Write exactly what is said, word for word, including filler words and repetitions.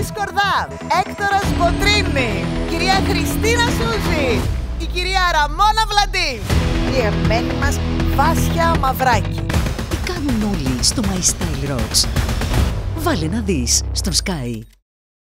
Σκορδά, Έκτορας Μποτρίνη, κυρία Χριστίνα Σούζη, η κυρία Ραμόνα Βλαντή, η εμένη μας Βάσια Μαυράκη. Τι κάνουν όλοι στο My Style Rocks? Βάλε να δεις στον Sky.